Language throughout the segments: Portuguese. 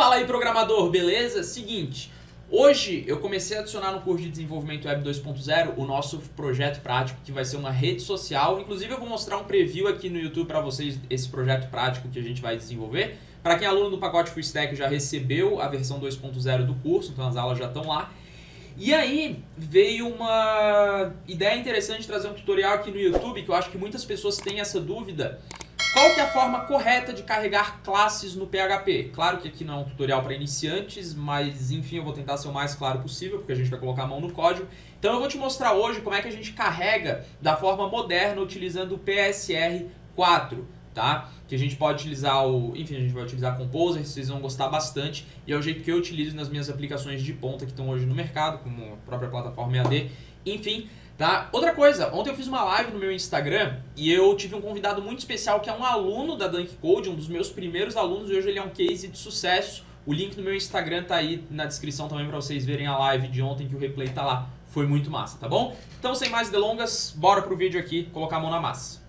Fala aí, programador, beleza? Seguinte, hoje eu comecei a adicionar no curso de desenvolvimento web 2.0 o nosso projeto prático, que vai ser uma rede social. Inclusive eu vou mostrar um preview aqui no YouTube para vocês, esse projeto prático que a gente vai desenvolver. Para quem é aluno do pacote Full Stack já recebeu a versão 2.0 do curso, então as aulas já estão lá. E aí veio uma ideia interessante de trazer um tutorial aqui no YouTube, que eu acho que muitas pessoas têm essa dúvida. Qual que é a forma correta de carregar classes no PHP? Claro que aqui não é um tutorial para iniciantes, mas enfim, eu vou tentar ser o mais claro possível, porque a gente vai colocar a mão no código. Então eu vou te mostrar hoje como é que a gente carrega da forma moderna utilizando o PSR4, tá? Que a gente pode utilizar enfim, a gente vai utilizar Composer, vocês vão gostar bastante, e é o jeito que eu utilizo nas minhas aplicações de ponta que estão hoje no mercado, como a própria plataforma EAD, enfim. Tá? Outra coisa, ontem eu fiz uma live no meu Instagram e eu tive um convidado muito especial que é um aluno da Dunk Code, um dos meus primeiros alunos, e hoje ele é um case de sucesso. O link no meu Instagram tá aí na descrição também para vocês verem a live de ontem, que o replay tá lá. Foi muito massa, tá bom? Então, sem mais delongas, bora pro vídeo aqui, colocar a mão na massa.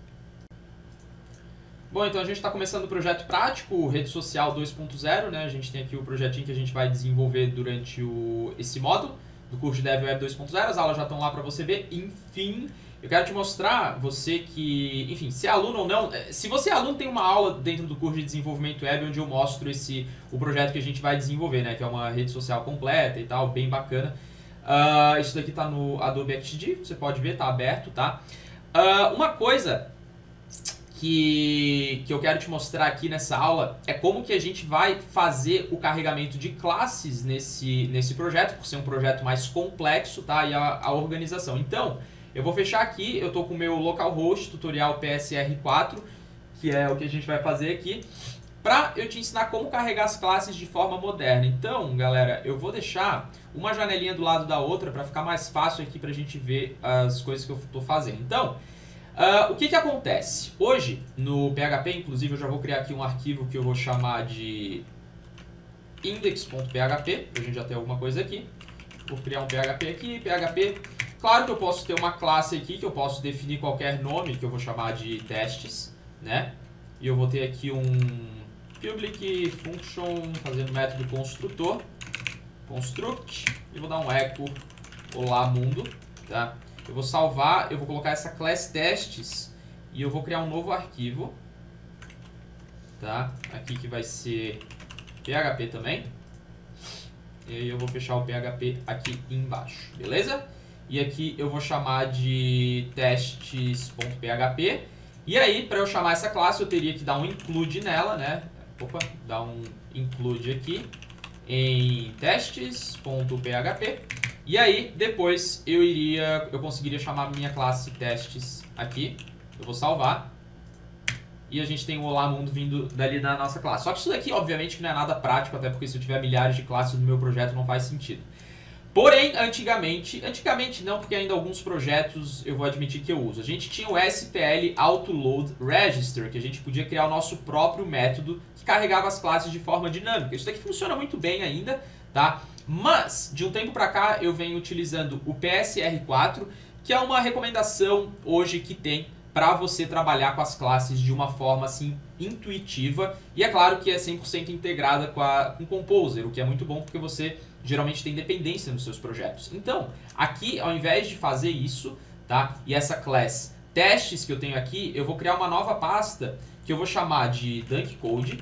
Bom, então a gente está começando o projeto prático, Rede Social 2.0, né? A gente tem aqui o projetinho que a gente vai desenvolver durante esse módulo do curso de Dev Web 2.0, as aulas já estão lá para você ver. Enfim, eu quero te mostrar, você que, enfim, se é aluno ou não, se você é aluno, tem uma aula dentro do curso de desenvolvimento web onde eu mostro o projeto que a gente vai desenvolver, né, que é uma rede social completa e tal, bem bacana. Isso daqui tá no Adobe XD, você pode ver, tá aberto, tá? Uma coisa que eu quero te mostrar aqui nessa aula é como que a gente vai fazer o carregamento de classes nesse projeto, por ser um projeto mais complexo, tá? E a organização. Então, eu vou fechar aqui, eu tô com o meu localhost tutorial PSR4, que é o que a gente vai fazer aqui, para eu te ensinar como carregar as classes de forma moderna. Então, galera, eu vou deixar uma janelinha do lado da outra para ficar mais fácil aqui pra gente ver as coisas que eu tô fazendo. Então, o que acontece? Hoje, no PHP, inclusive, eu já vou criar aqui um arquivo que eu vou chamar de index.php, pra gente já ter alguma coisa aqui. Vou criar um PHP aqui, PHP. Claro que eu posso ter uma classe aqui, que eu posso definir qualquer nome, que eu vou chamar de testes, né? E eu vou ter aqui um public function, fazendo método construtor, construct, e vou dar um echo olá mundo, tá? Eu vou salvar, eu vou colocar essa class testes e eu vou criar um novo arquivo, tá? Aqui que vai ser PHP também. E aí eu vou fechar o PHP aqui embaixo, beleza? E aqui eu vou chamar de testes.php. E aí, para eu chamar essa classe, eu teria que dar um include nela, né? Opa, dar um include aqui em testes.php. E aí, depois eu conseguiria chamar a minha classe testes aqui. Eu vou salvar. E a gente tem o Olá Mundo vindo dali da nossa classe. Só que isso daqui, obviamente, que não é nada prático, até porque se eu tiver milhares de classes no meu projeto não faz sentido. Porém, antigamente não, porque ainda alguns projetos eu vou admitir que eu uso. A gente tinha o SPL Autoload Register, que a gente podia criar o nosso próprio método que carregava as classes de forma dinâmica. Isso daqui funciona muito bem ainda, tá? Mas, de um tempo pra cá, eu venho utilizando o PSR4, que é uma recomendação hoje que tem para você trabalhar com as classes de uma forma assim intuitiva. E é claro que é 100% integrada com Composer, o que é muito bom porque você geralmente tem dependência nos seus projetos. Então, aqui, ao invés de fazer isso, tá? E essa class testes que eu tenho aqui, eu vou criar uma nova pasta que eu vou chamar de Dunk Code,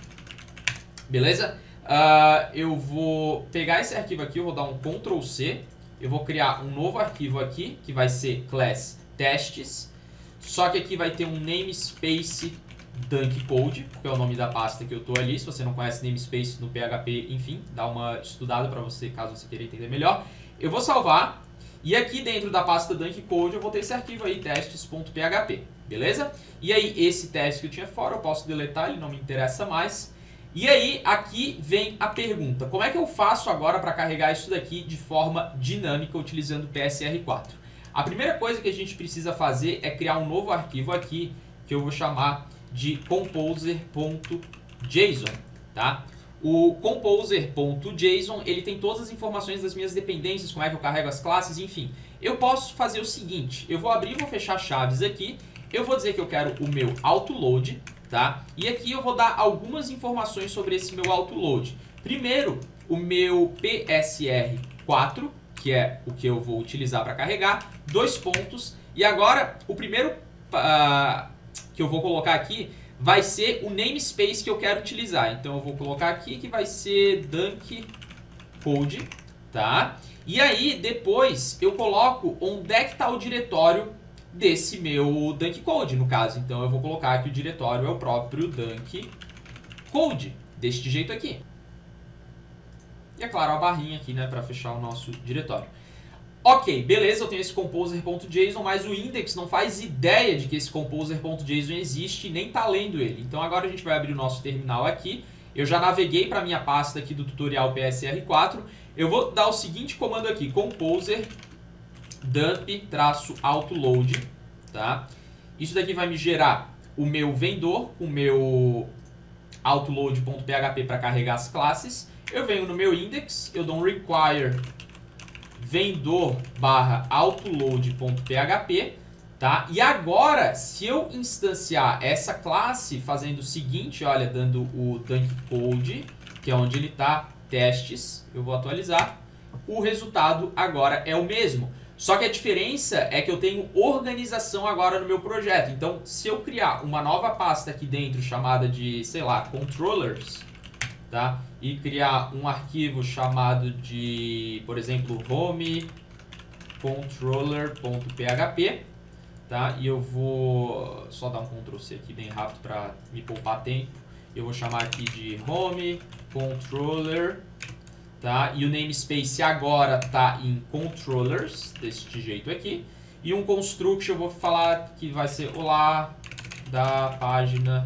beleza? Eu vou pegar esse arquivo aqui, eu vou dar um Ctrl C, eu vou criar um novo arquivo aqui, que vai ser class testes, só que aqui vai ter um namespace Dunk Code, porque é o nome da pasta que eu estou ali. Se você não conhece namespace no PHP, enfim, dá uma estudada para você, caso você queira entender melhor. Eu vou salvar, e aqui dentro da pasta Dunk Code eu vou ter esse arquivo aí, testes.php, beleza? E aí esse teste que eu tinha fora, eu posso deletar, ele não me interessa mais. E aí, aqui vem a pergunta, como é que eu faço agora para carregar isso daqui de forma dinâmica utilizando o PSR4? A primeira coisa que a gente precisa fazer é criar um novo arquivo aqui, que eu vou chamar de composer.json, tá? O composer.json, ele tem todas as informações das minhas dependências, como é que eu carrego as classes, enfim. Eu posso fazer o seguinte, eu vou abrir e vou fechar chaves aqui, eu vou dizer que eu quero o meu autoload, tá? E aqui eu vou dar algumas informações sobre esse meu autoload. Primeiro, o meu PSR4, que é o que eu vou utilizar para carregar, 2 pontos. E agora, o primeiro que eu vou colocar aqui vai ser o namespace que eu quero utilizar. Então eu vou colocar aqui que vai ser Dunk Code, tá? E aí, depois, eu coloco onde é que está o diretório desse meu Dunk Code, no caso. Então eu vou colocar que o diretório é o próprio Dunk Code, deste jeito aqui. E é claro, a barrinha aqui, né, para fechar o nosso diretório. Ok, beleza, eu tenho esse composer.json, mas o index não faz ideia de que esse composer.json existe e nem tá lendo ele. Então agora a gente vai abrir o nosso terminal aqui. Eu já naveguei para a minha pasta aqui do tutorial PSR4. Eu vou dar o seguinte comando aqui, composer dump-autoload, tá? Isso daqui vai me gerar o meu vendor, o meu autoload.php para carregar as classes. Eu venho no meu index, eu dou um require vendor/autoload.php, tá? E agora, se eu instanciar essa classe fazendo o seguinte, olha, dando o Dunk Code, que é onde ele está, testes, eu vou atualizar, o resultado agora é o mesmo. Só que a diferença é que eu tenho organização agora no meu projeto. Então, se eu criar uma nova pasta aqui dentro chamada de, sei lá, controllers, tá? E criar um arquivo chamado de, por exemplo, home controller.php, tá? E eu vou só dar um Ctrl C aqui bem rápido para me poupar tempo. Eu vou chamar aqui de home controller, tá? E o namespace agora tá em controllers, deste jeito aqui. E um construct eu vou falar que vai ser olá da página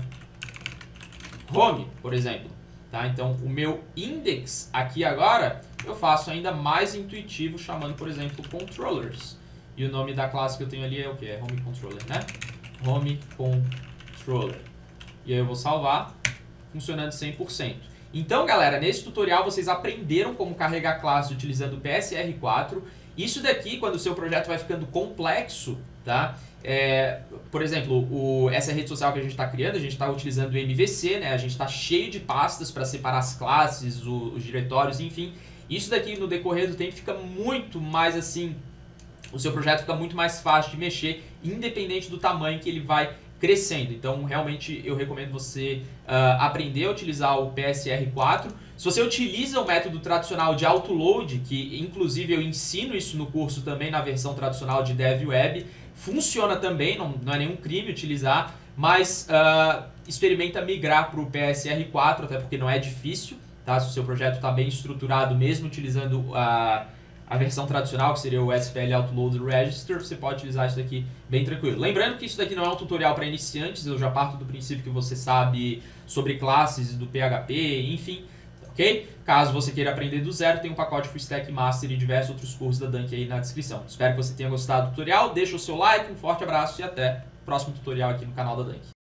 home, por exemplo. Tá? Então, o meu index aqui agora, eu faço ainda mais intuitivo, chamando, por exemplo, controllers. E o nome da classe que eu tenho ali é o que? É home controller, né? Home controller. E aí eu vou salvar, funcionando 100%. Então, galera, nesse tutorial vocês aprenderam como carregar classe utilizando o PSR4. Isso daqui, quando o seu projeto vai ficando complexo, tá? Por exemplo, essa rede social que a gente está criando, a gente está utilizando o MVC, né? A gente está cheio de pastas para separar as classes, os diretórios, enfim. Isso daqui no decorrer do tempo fica muito mais assim, o seu projeto fica muito mais fácil de mexer, independente do tamanho que ele vai crescendo. Então, realmente, eu recomendo você aprender a utilizar o PSR4. Se você utiliza o método tradicional de autoload, que inclusive eu ensino isso no curso também na versão tradicional de Dev Web, funciona também, não é nenhum crime utilizar, mas experimenta migrar para o PSR4, até porque não é difícil, tá? Se o seu projeto está bem estruturado, mesmo utilizando a versão tradicional, que seria o SPL Autoload Register, você pode utilizar isso daqui bem tranquilo. Lembrando que isso daqui não é um tutorial para iniciantes, eu já parto do princípio que você sabe sobre classes do PHP, enfim, ok? Caso você queira aprender do zero, tem um pacote Full Stack Master e diversos outros cursos da Dunk aí na descrição. Espero que você tenha gostado do tutorial, deixa o seu like, um forte abraço e até o próximo tutorial aqui no canal da Dunk.